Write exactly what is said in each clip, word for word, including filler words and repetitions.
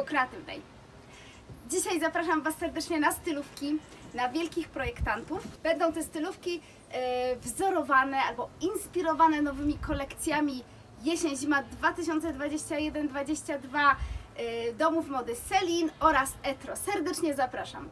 Kreatywnej. Dzisiaj zapraszam Was serdecznie na stylówki, na wielkich projektantów. Będą te stylówki e, wzorowane albo inspirowane nowymi kolekcjami jesień-zima dwa tysiące dwudziesty jeden dwudziesty drugi e, domów mody Celine oraz Etro. Serdecznie zapraszam.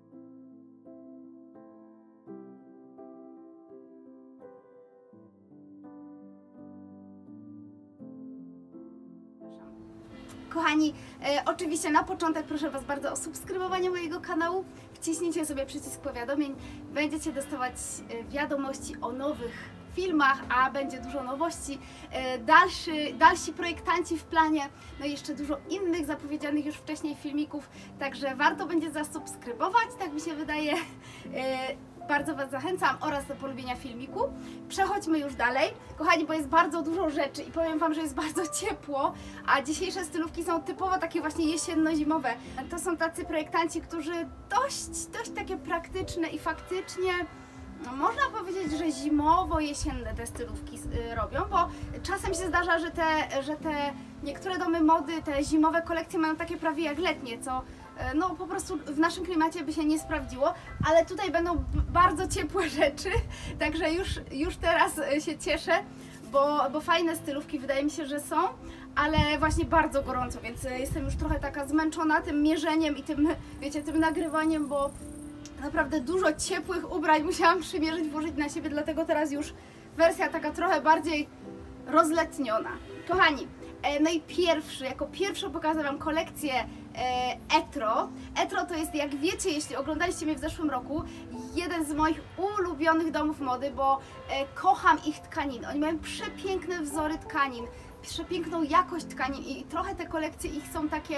Kochani, e, oczywiście na początek proszę Was bardzo o subskrybowanie mojego kanału. Wciśnijcie sobie przycisk powiadomień. Będziecie dostawać e, wiadomości o nowych filmach, a będzie dużo nowości. E, dalszy, dalsi projektanci w planie, no i jeszcze dużo innych zapowiedzianych już wcześniej filmików. Także warto będzie zasubskrybować, tak mi się wydaje. E, Bardzo Was zachęcam oraz do polubienia filmiku. Przechodźmy już dalej. Kochani, bo jest bardzo dużo rzeczy i powiem Wam, że jest bardzo ciepło, a dzisiejsze stylówki są typowo takie właśnie jesienno-zimowe. To są tacy projektanci, którzy dość, dość takie praktyczne i faktycznie można powiedzieć, że zimowo-jesienne te stylówki robią, bo czasem się zdarza, że te, że te niektóre domy mody, te zimowe kolekcje mają takie prawie jak letnie, co no po prostu w naszym klimacie by się nie sprawdziło, ale tutaj będą bardzo ciepłe rzeczy, także już, już teraz się cieszę, bo, bo fajne stylówki wydaje mi się, że są, ale właśnie bardzo gorąco, więc jestem już trochę taka zmęczona tym mierzeniem i tym, wiecie, tym nagrywaniem, bo naprawdę dużo ciepłych ubrań musiałam przymierzyć, włożyć na siebie, dlatego teraz już wersja taka trochę bardziej rozletniona. Kochani, no i pierwszy, jako pierwszą pokażę Wam kolekcję Etro. Etro to jest, jak wiecie, jeśli oglądaliście mnie w zeszłym roku, jeden z moich ulubionych domów mody, bo kocham ich tkaniny. Oni mają przepiękne wzory tkanin, przepiękną jakość tkanin i trochę te kolekcje ich są takie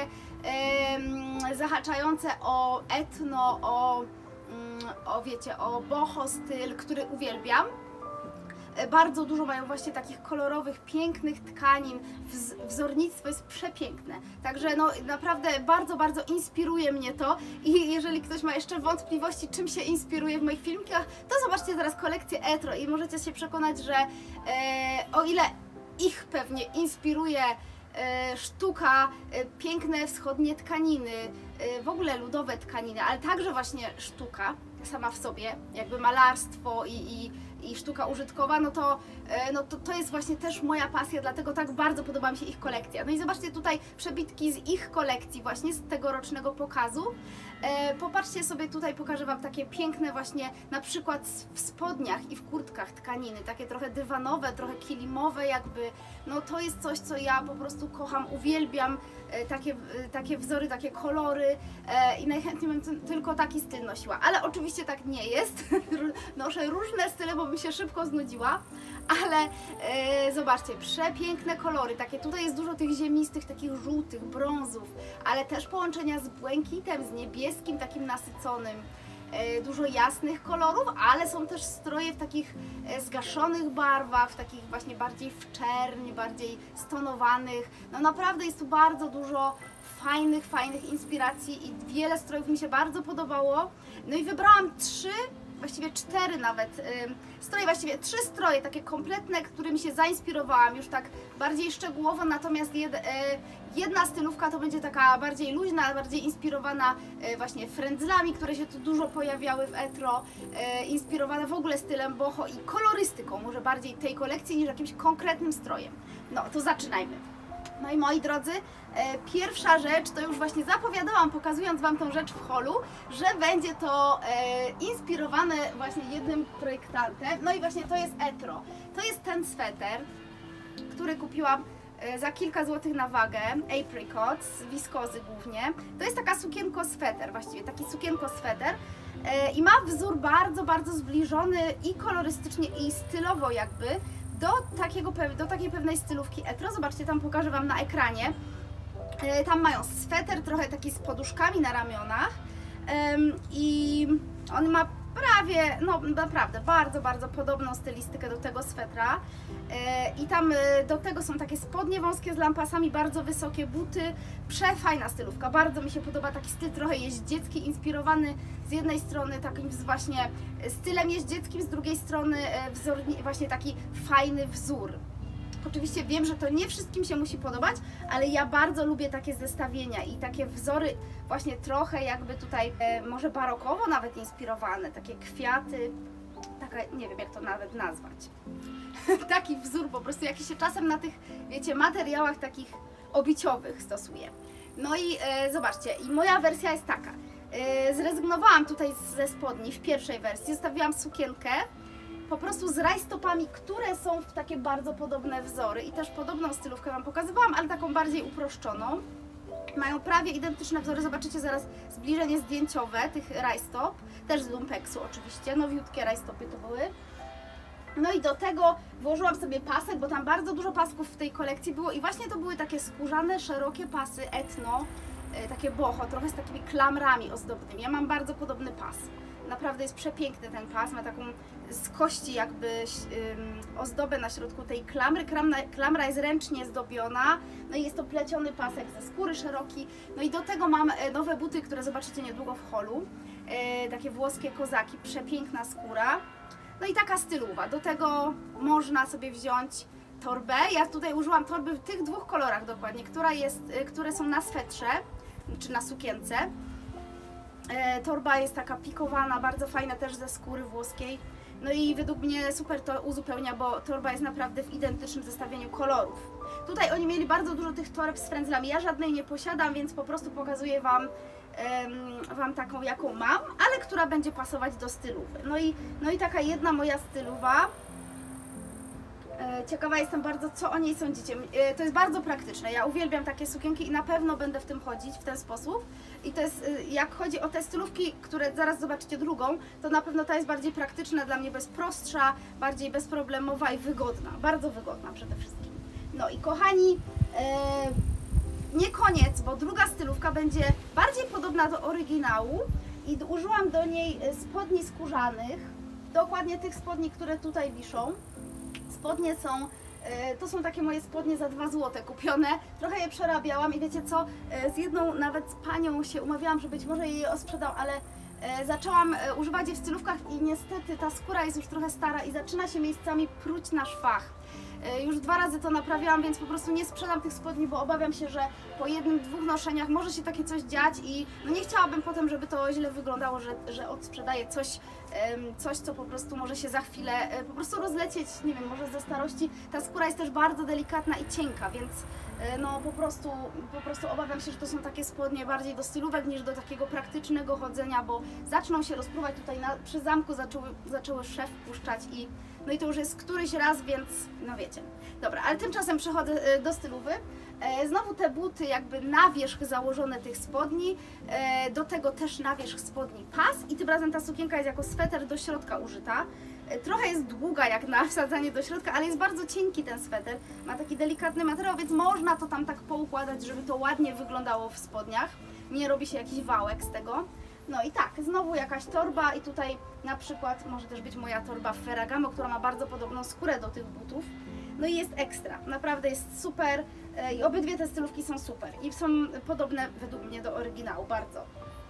e, zahaczające o etno, o, o wiecie, o boho styl, który uwielbiam. Bardzo dużo mają właśnie takich kolorowych, pięknych tkanin, wzornictwo jest przepiękne, także no naprawdę bardzo, bardzo inspiruje mnie to i jeżeli ktoś ma jeszcze wątpliwości, czym się inspiruje w moich filmikach, to zobaczcie teraz kolekcję Etro i możecie się przekonać, że e, o ile ich pewnie inspiruje e, sztuka, e, piękne wschodnie tkaniny, e, w ogóle ludowe tkaniny, ale także właśnie sztuka sama w sobie, jakby malarstwo i, i i sztuka użytkowa, no to, no to to jest właśnie też moja pasja, dlatego tak bardzo podoba mi się ich kolekcja. No i zobaczcie tutaj przebitki z ich kolekcji właśnie, z tegorocznego pokazu. E, popatrzcie sobie tutaj, pokażę Wam takie piękne właśnie, na przykład w spodniach i w kurtkach tkaniny, takie trochę dywanowe, trochę kilimowe jakby, no to jest coś, co ja po prostu kocham, uwielbiam, e, takie, e, takie wzory, takie kolory e, i najchętniej bym tylko taki styl nosiła, ale oczywiście tak nie jest, noszę różne style, bo bym się szybko znudziła, ale e, zobaczcie, przepiękne kolory, takie tutaj jest dużo tych ziemistych, takich żółtych, brązów, ale też połączenia z błękitem, z niebieskim, takim nasyconym, e, dużo jasnych kolorów, ale są też stroje w takich e, zgaszonych barwach, w takich właśnie bardziej w czerni, bardziej stonowanych, no naprawdę jest tu bardzo dużo fajnych, fajnych inspiracji i wiele strojów mi się bardzo podobało, no i wybrałam trzy, właściwie cztery nawet, stroje, właściwie trzy stroje takie kompletne, którymi się zainspirowałam już tak bardziej szczegółowo, natomiast jed, jedna stylówka to będzie taka bardziej luźna, bardziej inspirowana właśnie frędzlami, które się tu dużo pojawiały w Etro, inspirowana w ogóle stylem boho i kolorystyką, może bardziej tej kolekcji niż jakimś konkretnym strojem. No to zaczynajmy. No i moi drodzy, e, pierwsza rzecz, to już właśnie zapowiadałam, pokazując Wam tą rzecz w holu, że będzie to e, inspirowane właśnie jednym projektantem. No i właśnie to jest Etro. To jest ten sweter, który kupiłam e, za kilka złotych na wagę, apricot, z wiskozy głównie. To jest taka sukienko-sweter, właściwie taki sukienko-sweter. E, I ma wzór bardzo, bardzo zbliżony i kolorystycznie, i stylowo jakby do, takiego, do takiej pewnej stylówki Etro. Zobaczcie, tam pokażę Wam na ekranie. E, tam mają sweter, trochę taki z poduszkami na ramionach e, i on ma prawie, no naprawdę, bardzo, bardzo podobną stylistykę do tego swetra e, i tam e, do tego są takie spodnie wąskie z lampasami, bardzo wysokie buty, przefajna stylówka, bardzo mi się podoba taki styl trochę jeździecki, inspirowany z jednej strony takim właśnie stylem jeździeckim, z drugiej strony e, wzorni, właśnie taki fajny wzór. Oczywiście wiem, że to nie wszystkim się musi podobać, ale ja bardzo lubię takie zestawienia i takie wzory właśnie trochę jakby tutaj e, może barokowo nawet inspirowane, takie kwiaty, taka, nie wiem jak to nawet nazwać. Taki wzór po prostu, jaki się czasem na tych, wiecie, materiałach takich obiciowych stosuje. No i e, zobaczcie, i moja wersja jest taka. E, zrezygnowałam tutaj ze spodni w pierwszej wersji, zostawiłam sukienkę po prostu z rajstopami, które są w takie bardzo podobne wzory i też podobną stylówkę Wam pokazywałam, ale taką bardziej uproszczoną. Mają prawie identyczne wzory, zobaczycie zaraz zbliżenie zdjęciowe tych rajstop, też z lumpeksu oczywiście, nowiutkie rajstopy to były. No i do tego włożyłam sobie pasek, bo tam bardzo dużo pasków w tej kolekcji było i właśnie to były takie skórzane, szerokie pasy etno, takie boho, trochę z takimi klamrami ozdobnymi. Ja mam bardzo podobny pas. Naprawdę jest przepiękny ten pas, ma taką z kości jakby um, ozdobę na środku tej klamry. Klamra, klamra jest ręcznie zdobiona, no i jest to pleciony pasek ze skóry szeroki. No i do tego mam nowe buty, które zobaczycie niedługo w holu. E, takie włoskie kozaki, przepiękna skóra. No i taka stylowa. Do tego można sobie wziąć torbę. Ja tutaj użyłam torby w tych dwóch kolorach dokładnie, która jest, które są na swetrze, czy na sukience. E, torba jest taka pikowana, bardzo fajna też ze skóry włoskiej. No i według mnie super to uzupełnia, bo torba jest naprawdę w identycznym zestawieniu kolorów. Tutaj oni mieli bardzo dużo tych toreb z frędzlami. Ja żadnej nie posiadam, więc po prostu pokazuję Wam, um, wam taką, jaką mam, ale która będzie pasować do stylówy. No i, no i taka jedna moja stylowa. Ciekawa jestem bardzo, co o niej sądzicie. To jest bardzo praktyczne. Ja uwielbiam takie sukienki i na pewno będę w tym chodzić w ten sposób. I to jest, jak chodzi o te stylówki, które zaraz zobaczycie drugą, to na pewno ta jest bardziej praktyczna dla mnie, bez prostsza, bardziej bezproblemowa i wygodna. Bardzo wygodna przede wszystkim. No i kochani, e, nie koniec, bo druga stylówka będzie bardziej podobna do oryginału i użyłam do niej spodni skórzanych, dokładnie tych spodni, które tutaj wiszą. Spodnie są, to są takie moje spodnie za dwa złote kupione, trochę je przerabiałam i wiecie co, z jedną nawet z panią się umawiałam, że być może jej osprzedam, ale zaczęłam używać je w stylówkach i niestety ta skóra jest już trochę stara i zaczyna się miejscami pruć na szwach. Już dwa razy to naprawiałam, więc po prostu nie sprzedam tych spodni, bo obawiam się, że po jednym, dwóch noszeniach może się takie coś dziać i no nie chciałabym potem, żeby to źle wyglądało, że, że odsprzedaję coś, coś, co po prostu może się za chwilę po prostu rozlecieć, nie wiem, może ze starości. Ta skóra jest też bardzo delikatna i cienka, więc no po prostu, po prostu obawiam się, że to są takie spodnie bardziej do stylówek niż do takiego praktycznego chodzenia, bo zaczną się rozpruwać tutaj na, przy zamku, zaczęły, zaczęły szef puszczać i no i to już jest któryś raz, więc no wiecie. Dobra, ale tymczasem przechodzę do stylowy. E, znowu te buty jakby na wierzch założone tych spodni, e, do tego też na wierzch spodni pas i tym razem ta sukienka jest jako sweter do środka użyta. E, trochę jest długa jak na wsadzanie do środka, ale jest bardzo cienki ten sweter. Ma taki delikatny materiał, więc można to tam tak poukładać, żeby to ładnie wyglądało w spodniach. Nie robi się jakiś wałek z tego. No i tak, znowu jakaś torba i tutaj na przykład może też być moja torba w Ferragamo, która ma bardzo podobną skórę do tych butów. No i jest ekstra, naprawdę jest super i obydwie te stylówki są super i są podobne według mnie do oryginału bardzo.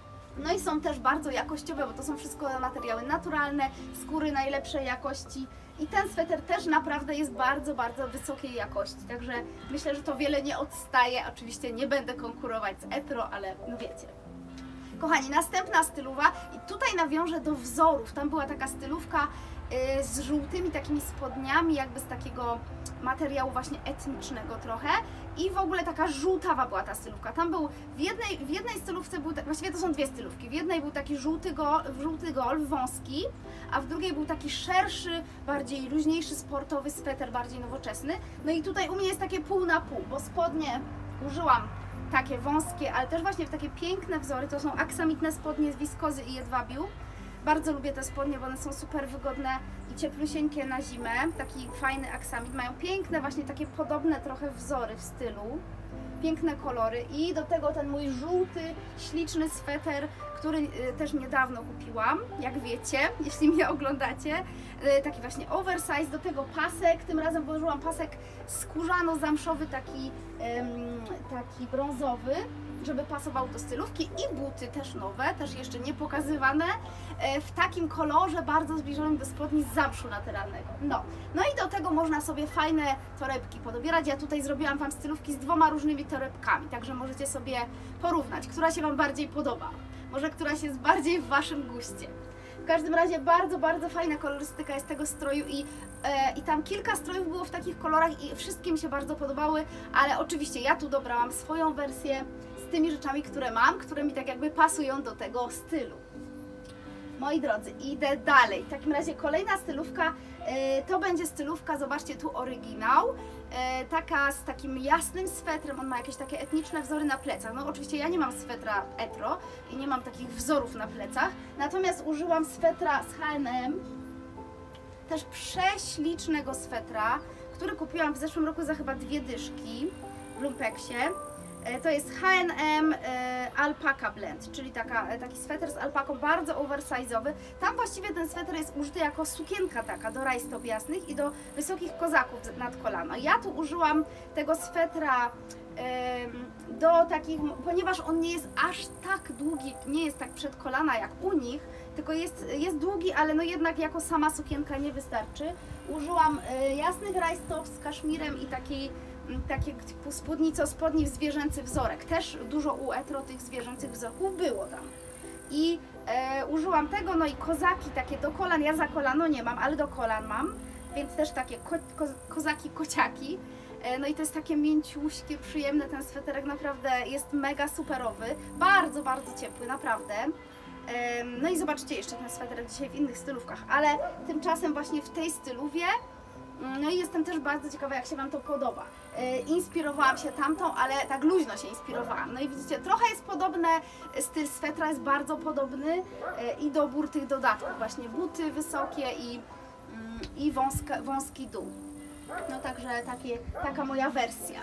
No i są też bardzo jakościowe, bo to są wszystko materiały naturalne, skóry najlepszej jakości i ten sweter też naprawdę jest bardzo, bardzo wysokiej jakości, także myślę, że to wiele nie odstaje. Oczywiście nie będę konkurować z Etro, ale no wiecie. Kochani, następna stylowa i tutaj nawiążę do wzorów. Tam była taka stylówka y, z żółtymi takimi spodniami, jakby z takiego materiału właśnie etnicznego trochę i w ogóle taka żółtawa była ta stylówka. Tam był w jednej, w jednej stylówce był, właściwie to są dwie stylówki, w jednej był taki żółty, go, żółty golf wąski, a w drugiej był taki szerszy, bardziej luźniejszy, sportowy sweter, bardziej nowoczesny. No i tutaj u mnie jest takie pół na pół, bo spodnie użyłam takie wąskie, ale też właśnie w takie piękne wzory. To są aksamitne spodnie z wiskozy i jedwabiu. Bardzo lubię te spodnie, bo one są super wygodne i cieplusieńkie na zimę. Taki fajny aksamit. Mają piękne właśnie takie podobne trochę wzory w stylu. Piękne kolory i do tego ten mój żółty, śliczny sweter, który też niedawno kupiłam, jak wiecie, jeśli mnie oglądacie. Taki właśnie oversize, do tego pasek, tym razem włożyłam pasek skórzano-zamszowy, taki, taki brązowy żeby pasował do stylówki, i buty też nowe, też jeszcze nie pokazywane, w takim kolorze bardzo zbliżonym do spodni z zamszu naturalnego. No, no i do tego można sobie fajne torebki podobierać. Ja tutaj zrobiłam Wam stylówki z dwoma różnymi torebkami, także możecie sobie porównać, która się Wam bardziej podoba, może któraś jest bardziej w Waszym guście. W każdym razie bardzo, bardzo fajna kolorystyka jest tego stroju i, e, i tam kilka strojów było w takich kolorach i wszystkie mi się bardzo podobały, ale oczywiście ja tu dobrałam swoją wersję z tymi rzeczami, które mam, które mi tak jakby pasują do tego stylu. Moi drodzy, idę dalej. W takim razie kolejna stylówka, e, to będzie stylówka, zobaczcie tu oryginał, e, taka z takim jasnym swetrem, on ma jakieś takie etniczne wzory na plecach. No oczywiście ja nie mam swetra etro i nie mam takich wzorów na plecach, natomiast użyłam swetra z H and M, też prześlicznego swetra, który kupiłam w zeszłym roku za chyba dwie dyszki w Lumpeksie. To jest H and M e, Alpaca Blend, czyli taka, taki sweter z alpaką, bardzo oversize'owy. Tam właściwie ten sweter jest użyty jako sukienka taka do rajstop jasnych i do wysokich kozaków nad kolano. Ja tu użyłam tego swetra e, do takich, ponieważ on nie jest aż tak długi, nie jest tak przed kolana jak u nich, tylko jest, jest długi, ale no jednak jako sama sukienka nie wystarczy. Użyłam e, jasnych rajstop z kaszmirem i takiej takie typu spódnico, spodni w zwierzęcy wzorek. Też dużo u etro tych zwierzęcych wzorków było tam. I e, użyłam tego, no i kozaki takie do kolan, ja za kolano nie mam, ale do kolan mam, więc też takie ko ko kozaki, kociaki. E, no i to jest takie mięciuśkie, przyjemne, ten sweterek naprawdę jest mega superowy, bardzo, bardzo ciepły, naprawdę. E, no i zobaczcie jeszcze ten sweterek dzisiaj w innych stylówkach, ale tymczasem właśnie w tej styluwie. No i jestem też bardzo ciekawa, jak się Wam to podoba. E, inspirowałam się tamtą, ale tak luźno się inspirowałam. No i widzicie, trochę jest podobne, styl swetra jest bardzo podobny e, i dobór tych dodatków, właśnie buty wysokie i, mm, i wąska, wąski dół. No także takie, taka moja wersja.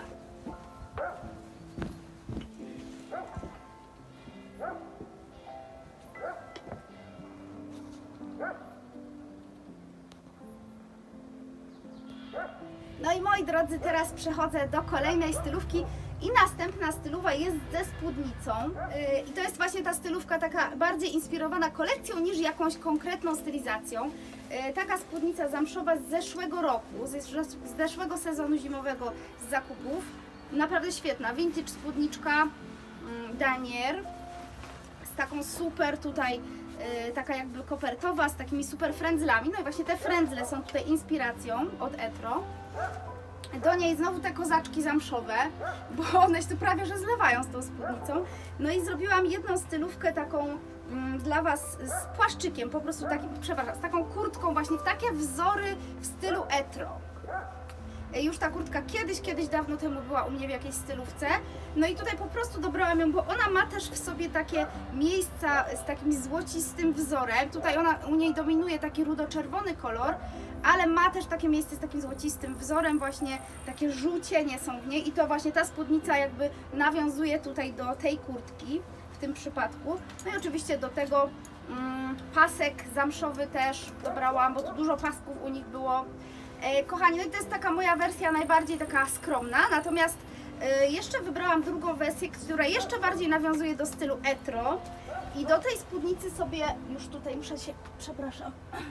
No i moi drodzy, teraz przechodzę do kolejnej stylówki i następna stylowa jest ze spódnicą yy, i to jest właśnie ta stylówka taka bardziej inspirowana kolekcją niż jakąś konkretną stylizacją. Yy, taka spódnica zamszowa z zeszłego roku, z, z zeszłego sezonu zimowego z zakupów. Naprawdę świetna, vintage spódniczka yy, Danier z taką super tutaj, yy, taka jakby kopertowa, z takimi super frędzlami. No i właśnie te frędzle są tutaj inspiracją od etro. Do niej znowu te kozaczki zamszowe, bo one się tu prawie że zlewają z tą spódnicą. No i zrobiłam jedną stylówkę taką mm, dla Was z płaszczykiem, po prostu takim, przepraszam, z taką kurtką właśnie w takie wzory w stylu etro. Już ta kurtka kiedyś, kiedyś dawno temu była u mnie w jakiejś stylówce. No i tutaj po prostu dobrałam ją, bo ona ma też w sobie takie miejsca z takim złocistym wzorem. Tutaj ona, u niej dominuje taki rudo-czerwony kolor, ale ma też takie miejsce z takim złocistym wzorem, właśnie takie żółcienie są w niej i to właśnie ta spódnica jakby nawiązuje tutaj do tej kurtki w tym przypadku. No i oczywiście do tego mm, pasek zamszowy też dobrałam, bo tu dużo pasków u nich było. E, kochani, no i to jest taka moja wersja najbardziej taka skromna, natomiast e, jeszcze wybrałam drugą wersję, która jeszcze bardziej nawiązuje do stylu etro i do tej spódnicy sobie, już tutaj muszę się, przepraszam,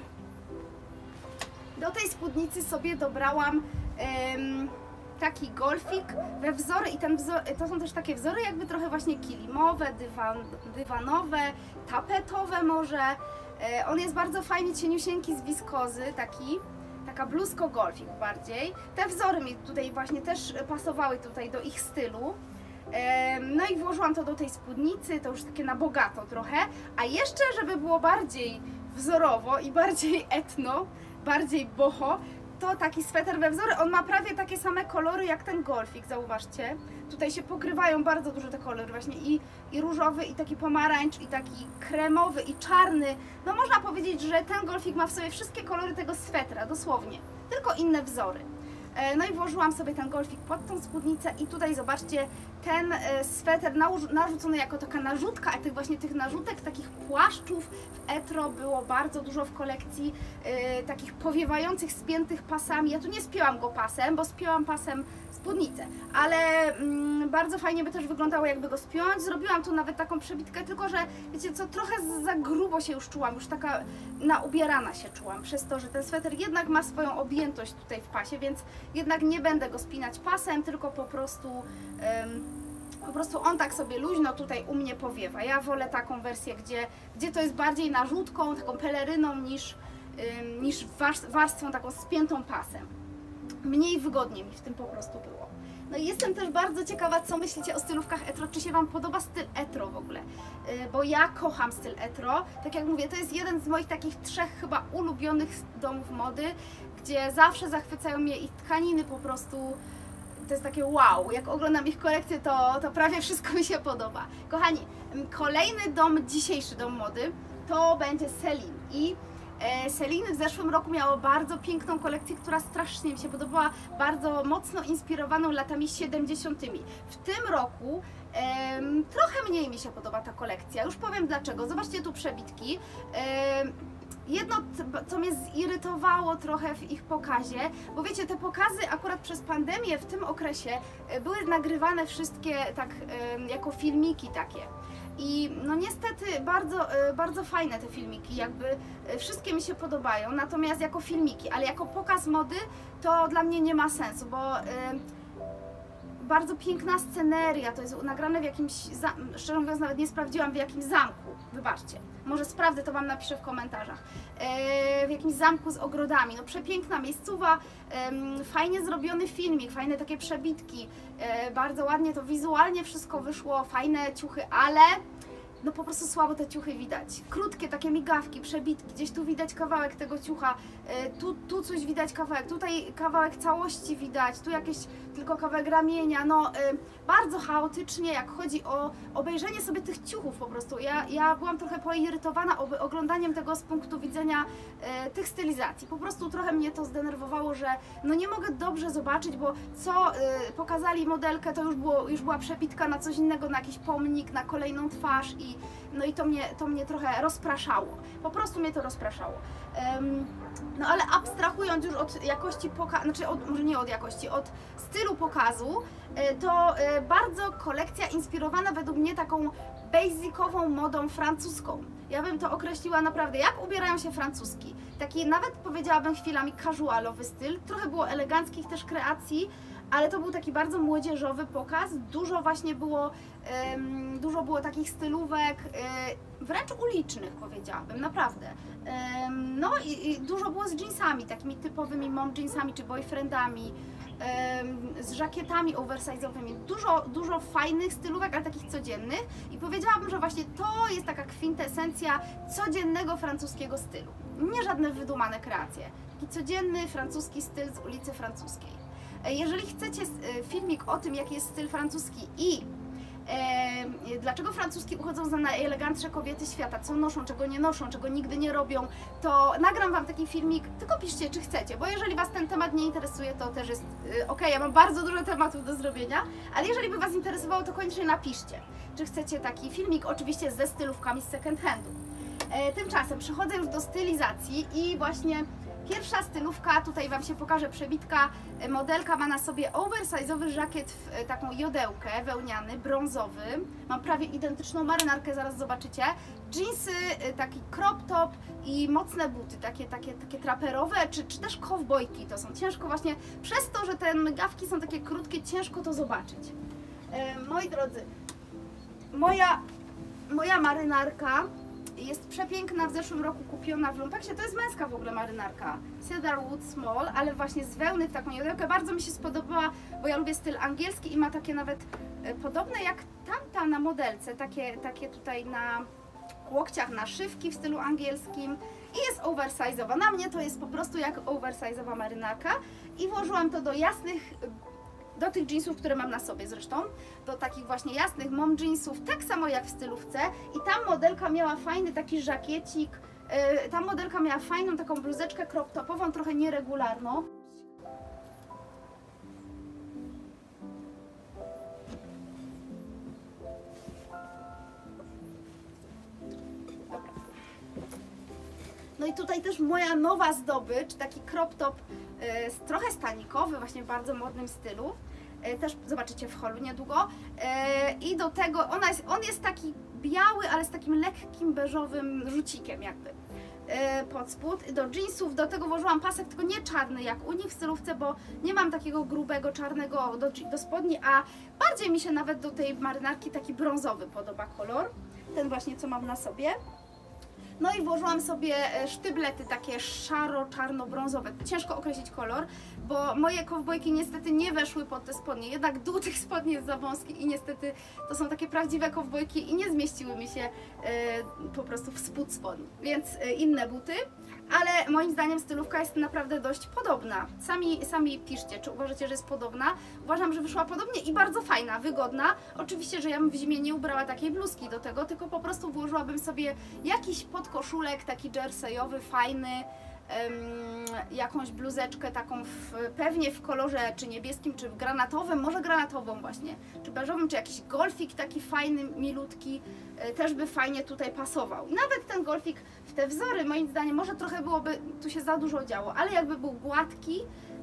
do tej spódnicy sobie dobrałam em, taki golfik we wzory i ten wzor, to są też takie wzory jakby trochę właśnie kilimowe, dywan, dywanowe, tapetowe może. E, on jest bardzo fajnie cieniusieńki z wiskozy, taki. Taka bluzko golfik bardziej. Te wzory mi tutaj właśnie też pasowały tutaj do ich stylu. No i włożyłam to do tej spódnicy, to już takie na bogato trochę. A jeszcze, żeby było bardziej wzorowo i bardziej etno, bardziej boho, to taki sweter we wzory. On ma prawie takie same kolory jak ten golfik, zauważcie. Tutaj się pokrywają bardzo dużo te kolory właśnie i, i różowy, i taki pomarańcz, i taki kremowy, i czarny. No można powiedzieć, że ten golfik ma w sobie wszystkie kolory tego swetra, dosłownie. Tylko inne wzory. No i włożyłam sobie ten golfik pod tą spódnicę i tutaj zobaczcie, ten sweter narzucony jako taka narzutka, a tych właśnie tych narzutek, takich płaszczów w Etro było bardzo dużo w kolekcji, yy, takich powiewających, spiętych pasami. Ja tu nie spięłam go pasem, bo spięłam pasem spódnicę, ale mm, bardzo fajnie by też wyglądało, jakby go spiąć. Zrobiłam tu nawet taką przebitkę, tylko że wiecie co, trochę za grubo się już czułam, już taka naubierana się czułam, przez to, że ten sweter jednak ma swoją objętość tutaj w pasie, więc jednak nie będę go spinać pasem, tylko po prostu um, po prostu on tak sobie luźno tutaj u mnie powiewa. Ja wolę taką wersję, gdzie, gdzie to jest bardziej narzutką, taką peleryną niż, um, niż warstwą taką spiętą pasem. Mniej wygodnie mi w tym po prostu było. No i jestem też bardzo ciekawa, co myślicie o stylówkach Etro, czy się Wam podoba styl Etro w ogóle, yy, bo ja kocham styl Etro. Tak jak mówię, to jest jeden z moich takich trzech chyba ulubionych domów mody, gdzie zawsze zachwycają mnie ich tkaniny, po prostu to jest takie wow, jak oglądam ich kolekcję, to, to prawie wszystko mi się podoba. Kochani, kolejny dom, dzisiejszy dom mody, to będzie Celine i Celine w zeszłym roku miało bardzo piękną kolekcję, która strasznie mi się podobała, bardzo mocno inspirowaną latami siedemdziesiątymi. W tym roku em, trochę mniej mi się podoba ta kolekcja, już powiem dlaczego. Zobaczcie tu przebitki. Em, Jedno, co mnie zirytowało trochę w ich pokazie, bo wiecie, te pokazy akurat przez pandemię w tym okresie były nagrywane wszystkie tak jako filmiki takie. I no niestety bardzo, bardzo fajne te filmiki, jakby wszystkie mi się podobają, natomiast jako filmiki, ale jako pokaz mody to dla mnie nie ma sensu, bo bardzo piękna sceneria, to jest nagrane w jakimś, szczerze mówiąc nawet nie sprawdziłam w jakim zamku, wybaczcie, może sprawdzę, to Wam napiszę w komentarzach, w jakimś zamku z ogrodami, no przepiękna miejscowa, fajnie zrobiony filmik, fajne takie przebitki, bardzo ładnie to wizualnie wszystko wyszło, fajne ciuchy, ale no po prostu słabo te ciuchy widać. Krótkie takie migawki, przebitki, gdzieś tu widać kawałek tego ciucha, tu, tu coś widać kawałek, tutaj kawałek całości widać, tu jakieś tylko kawałek ramienia, no bardzo chaotycznie, jak chodzi o obejrzenie sobie tych ciuchów po prostu. Ja, ja byłam trochę poirytowana oglądaniem tego z punktu widzenia tych stylizacji. Po prostu trochę mnie to zdenerwowało, że no nie mogę dobrze zobaczyć, bo co pokazali modelkę, to już, było, już była przebitka na coś innego, na jakiś pomnik, na kolejną twarz i no i to mnie, to mnie trochę rozpraszało. Po prostu mnie to rozpraszało. Um, no ale abstrahując już od jakości pokazu, znaczy od, może nie od jakości, od stylu pokazu, to bardzo kolekcja inspirowana według mnie taką basicową modą francuską. Ja bym to określiła naprawdę, jak ubierają się Francuski. Taki nawet powiedziałabym chwilami casualowy styl, trochę było eleganckich też kreacji, ale to był taki bardzo młodzieżowy pokaz, dużo właśnie było, um, dużo było takich stylówek, um, wręcz ulicznych powiedziałabym, naprawdę. Um, no i, i dużo było z jeansami, takimi typowymi mom jeansami czy boyfriendami, um, z żakietami oversize'owymi, dużo, dużo fajnych stylówek, ale takich codziennych i powiedziałabym, że właśnie to jest taka kwintesencja codziennego francuskiego stylu. Nie żadne wydumane kreacje, taki codzienny francuski styl z ulicy Francuskiej. Jeżeli chcecie filmik o tym, jaki jest styl francuski i e, dlaczego francuski uchodzą za najelegantsze kobiety świata, co noszą, czego nie noszą, czego nigdy nie robią, to nagram Wam taki filmik, tylko piszcie, czy chcecie, bo jeżeli Was ten temat nie interesuje, to też jest e, ok, ja mam bardzo dużo tematów do zrobienia, ale jeżeli by Was interesowało, to koniecznie napiszcie, czy chcecie taki filmik, oczywiście ze stylówkami z second handu. E, tymczasem przechodzę już do stylizacji i właśnie pierwsza stylówka, tutaj Wam się pokaże przebitka, modelka ma na sobie oversize'owy żakiet w taką jodełkę, wełniany, brązowy, mam prawie identyczną marynarkę, zaraz zobaczycie, dżinsy, taki crop top i mocne buty, takie, takie, takie traperowe, czy, czy też kowbojki to są, ciężko właśnie, przez to, że te migawki są takie krótkie, ciężko to zobaczyć. E, moi drodzy, moja, moja marynarka jest przepiękna, w zeszłym roku kupiona w Lumpeksie, to jest męska w ogóle marynarka, Cedarwood Small, ale właśnie z wełny w taką jodełkę, bardzo mi się spodobała, bo ja lubię styl angielski i ma takie nawet e, podobne jak tamta na modelce, takie, takie tutaj na łokciach naszywki w stylu angielskim i jest oversize'owa, na mnie to jest po prostu jak oversize'owa marynarka i włożyłam to do jasnych, do tych jeansów, które mam na sobie zresztą, do takich właśnie jasnych mom jeansów, tak samo jak w stylówce i tam modelka miała fajny taki żakiecik, yy, ta modelka miała fajną taką bluzeczkę crop topową, trochę nieregularną. No i tutaj też moja nowa zdobycz, taki crop top y, trochę stanikowy, właśnie w bardzo modnym stylu. Y, też zobaczycie w holu niedługo. Y, I do tego ona jest, on jest taki biały, ale z takim lekkim beżowym rzucikiem jakby y, pod spód. Do jeansów do tego włożyłam pasek, tylko nie czarny jak u nich w stylówce, bo nie mam takiego grubego czarnego do, do spodni, a bardziej mi się nawet do tej marynarki taki brązowy podoba kolor. Ten właśnie, co mam na sobie. No i włożyłam sobie sztyblety takie szaro-czarno-brązowe. Ciężko określić kolor, bo moje kowbojki niestety nie weszły pod te spodnie. Jednak dół tych spodni jest za wąski i niestety to są takie prawdziwe kowbojki i nie zmieściły mi się e, po prostu w spód spodni. Więc e, inne buty. Ale moim zdaniem stylówka jest naprawdę dość podobna. Sami, sami piszcie, czy uważacie, że jest podobna. Uważam, że wyszła podobnie i bardzo fajna, wygodna. Oczywiście, że ja bym w zimie nie ubrała takiej bluzki do tego, tylko po prostu włożyłabym sobie jakiś podkoszulek, taki jerseyowy, fajny, um, jakąś bluzeczkę taką w, pewnie w kolorze czy niebieskim, czy granatowym, może granatową właśnie, czy beżowym, czy jakiś golfik taki fajny, milutki, też by fajnie tutaj pasował. I nawet ten golfik w te wzory, moim zdaniem, może trochę byłoby, tu się za dużo działo, ale jakby był gładki,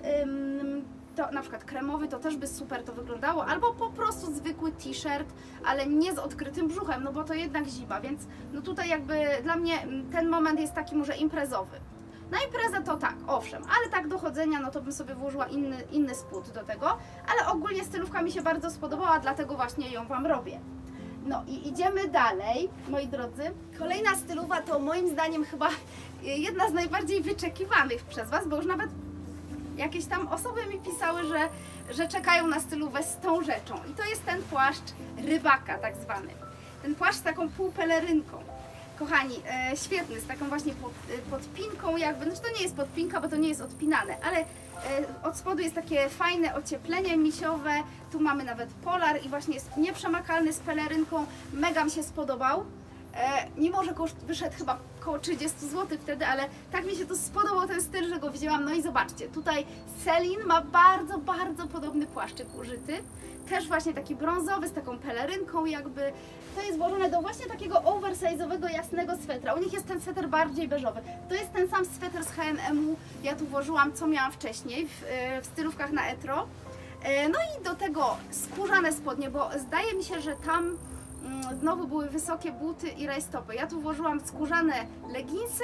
ym, to na przykład kremowy, to też by super to wyglądało, albo po prostu zwykły t-shirt, ale nie z odkrytym brzuchem, no bo to jednak zima, więc no tutaj jakby dla mnie ten moment jest taki może imprezowy. Na imprezę to tak, owszem, ale tak do chodzenia, no to bym sobie włożyła inny, inny spód do tego, ale ogólnie stylówka mi się bardzo spodobała, dlatego właśnie ją Wam robię. No i idziemy dalej, moi drodzy. Kolejna stylowa to moim zdaniem chyba jedna z najbardziej wyczekiwanych przez Was, bo już nawet jakieś tam osoby mi pisały, że, że czekają na stylówę z tą rzeczą. I to jest ten płaszcz rybaka tak zwany. Ten płaszcz z taką półpelerynką. Kochani, e, świetny, z taką właśnie pod, podpinką jakby, znaczy to nie jest podpinka, bo to nie jest odpinane, ale e, od spodu jest takie fajne ocieplenie misiowe, tu mamy nawet polar i właśnie jest nieprzemakalny z pelerynką, mega mi się spodobał. E, mimo, że koszt wyszedł chyba około trzydzieści złotych wtedy, ale tak mi się to spodobał ten styl, że go wzięłam. No i zobaczcie, tutaj Celine ma bardzo, bardzo podobny płaszczyk użyty. Też właśnie taki brązowy z taką pelerynką jakby. To jest włożone do właśnie takiego oversize'owego, jasnego swetra. U nich jest ten sweter bardziej beżowy. To jest ten sam sweter z H and M-u. Ja tu włożyłam, co miałam wcześniej w, w stylówkach na Etro. No i do tego skórzane spodnie, bo zdaje mi się, że tam znowu były wysokie buty i rajstopy. Ja tu włożyłam skórzane leginsy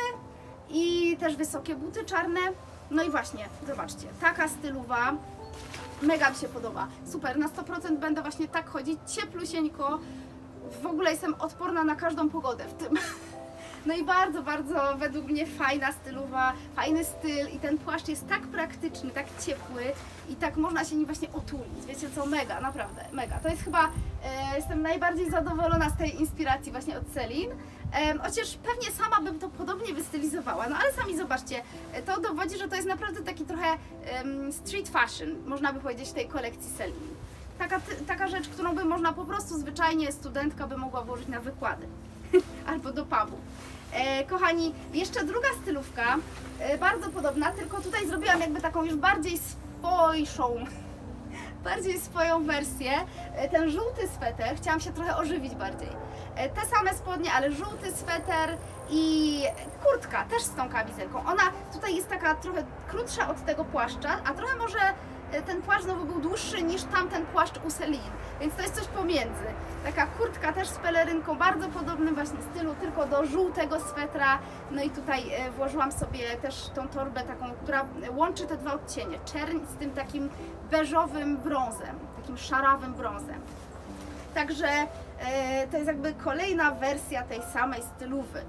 i też wysokie buty czarne. No i właśnie, zobaczcie, taka stylowa, mega mi się podoba. Super, na sto procent będę właśnie tak chodzić, cieplusieńko. W ogóle jestem odporna na każdą pogodę w tym. No i bardzo, bardzo według mnie fajna stylowa, fajny styl i ten płaszcz jest tak praktyczny, tak ciepły i tak można się nim właśnie otulić. Wiecie co, mega, naprawdę, mega. To jest chyba, e, jestem najbardziej zadowolona z tej inspiracji właśnie od Celine. E, chociaż pewnie sama bym to podobnie wystylizowała, no ale sami zobaczcie, to dowodzi, że to jest naprawdę taki trochę um, street fashion, można by powiedzieć, tej kolekcji Celine. Taka, taka rzecz, którą by można po prostu zwyczajnie studentka by mogła włożyć na wykłady albo do pubu. E, kochani, jeszcze druga stylówka, e, bardzo podobna, tylko tutaj zrobiłam jakby taką już bardziej swojszą, bardziej swoją wersję. E, ten żółty sweter, chciałam się trochę ożywić bardziej. E, te same spodnie, ale żółty sweter i kurtka też z tą kamizelką. Ona tutaj jest taka trochę krótsza od tego płaszcza, a trochę może ten płaszcz znowu był dłuższy niż tamten płaszcz u Celine, więc to jest coś pomiędzy. Taka kurtka też z pelerynką, bardzo podobnym właśnie stylu, tylko do żółtego swetra. No i tutaj włożyłam sobie też tą torbę taką, która łączy te dwa odcienie, czerń z tym takim beżowym brązem, takim szarawym brązem. Także e, to jest jakby kolejna wersja tej samej stylówy.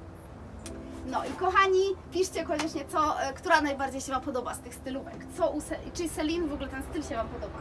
No i kochani, piszcie koniecznie, co, e, która najbardziej się Wam podoba z tych stylówek. Co u Se czy Celine w ogóle ten styl się Wam podoba?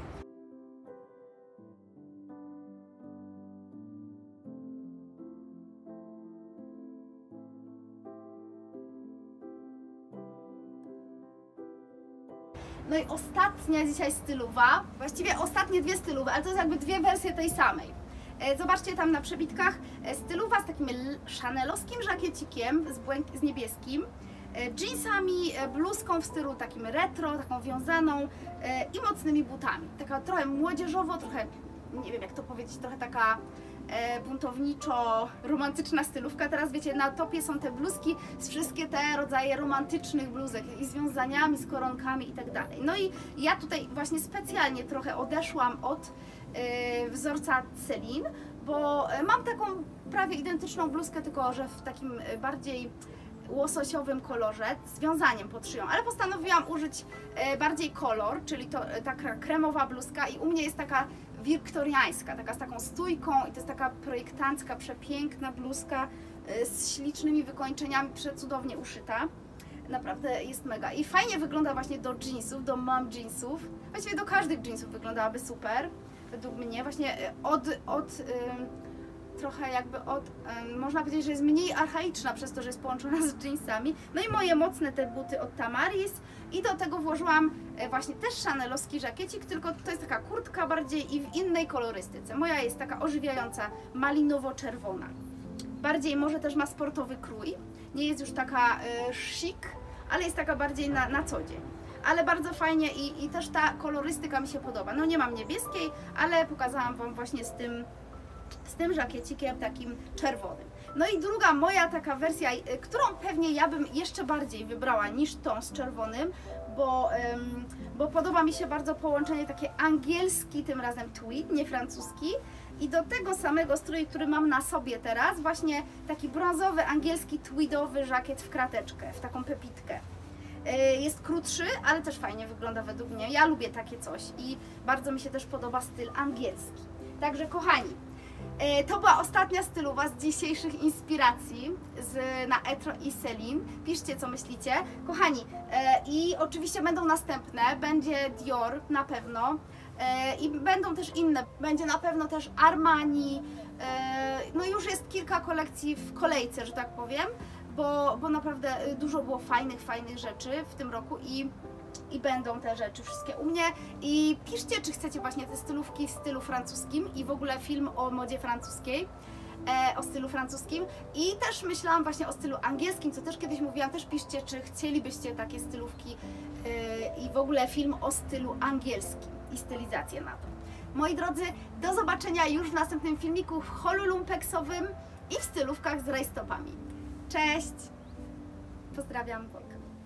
No i ostatnia dzisiaj stylowa, właściwie ostatnie dwie stylowe, ale to jest jakby dwie wersje tej samej. Zobaczcie tam na przebitkach, stylowa z takim chanelowskim żakiecikiem z, z niebieskim, jeansami, bluzką w stylu takim retro, taką wiązaną i mocnymi butami. Taka trochę młodzieżowo, trochę, nie wiem jak to powiedzieć, trochę taka e, buntowniczo-romantyczna stylówka. Teraz wiecie, na topie są te bluzki z wszystkie te rodzaje romantycznych bluzek i z wiązaniami, z koronkami i tak dalej. No i ja tutaj właśnie specjalnie trochę odeszłam od e, wzorca Celine, bo mam taką prawie identyczną bluzkę, tylko że w takim bardziej łososiowym kolorze, z wiązaniem pod szyją, ale postanowiłam użyć bardziej kolor, czyli to taka kremowa bluzka i u mnie jest taka wiktoriańska, taka z taką stójką i to jest taka projektancka, przepiękna bluzka z ślicznymi wykończeniami, przecudownie uszyta. Naprawdę jest mega i fajnie wygląda właśnie do jeansów, do mom jeansów, właściwie do każdych jeansów wyglądałaby super, według mnie, właśnie od, od trochę jakby od, um, można powiedzieć, że jest mniej archaiczna przez to, że jest połączona z jeansami. No i moje mocne te buty od Tamaris i do tego włożyłam e, właśnie też chanelowski żakiecik, tylko to jest taka kurtka bardziej i w innej kolorystyce. Moja jest taka ożywiająca, malinowo-czerwona. Bardziej może też ma sportowy krój, nie jest już taka e, chic, ale jest taka bardziej na, na co dzień. Ale bardzo fajnie i, i też ta kolorystyka mi się podoba. No nie mam niebieskiej, ale pokazałam Wam właśnie z tym z tym żakiecikiem takim czerwonym. No i druga moja taka wersja, którą pewnie ja bym jeszcze bardziej wybrała niż tą z czerwonym, bo, um, bo podoba mi się bardzo połączenie takie angielski, tym razem tweed, nie francuski, i do tego samego strój, który mam na sobie teraz, właśnie taki brązowy, angielski, tweedowy żakiet w krateczkę, w taką pepitkę. Jest krótszy, ale też fajnie wygląda według mnie. Ja lubię takie coś i bardzo mi się też podoba styl angielski. Także kochani, to była ostatnia stylowa z dzisiejszych inspiracji z, na Etro i Celine. Piszcie, co myślicie. Kochani, i oczywiście będą następne. Będzie Dior na pewno i będą też inne. Będzie na pewno też Armani. No już jest kilka kolekcji w kolejce, że tak powiem, bo, bo naprawdę dużo było fajnych, fajnych rzeczy w tym roku i I będą te rzeczy wszystkie u mnie. I piszcie, czy chcecie właśnie te stylówki w stylu francuskim i w ogóle film o modzie francuskiej, e, o stylu francuskim. I też myślałam właśnie o stylu angielskim, co też kiedyś mówiłam. Też piszcie, czy chcielibyście takie stylówki e, i w ogóle film o stylu angielskim i stylizację na to. Moi drodzy, do zobaczenia już w następnym filmiku w holu lumpeksowym i w stylówkach z rajstopami. Cześć! Pozdrawiam, Wolka.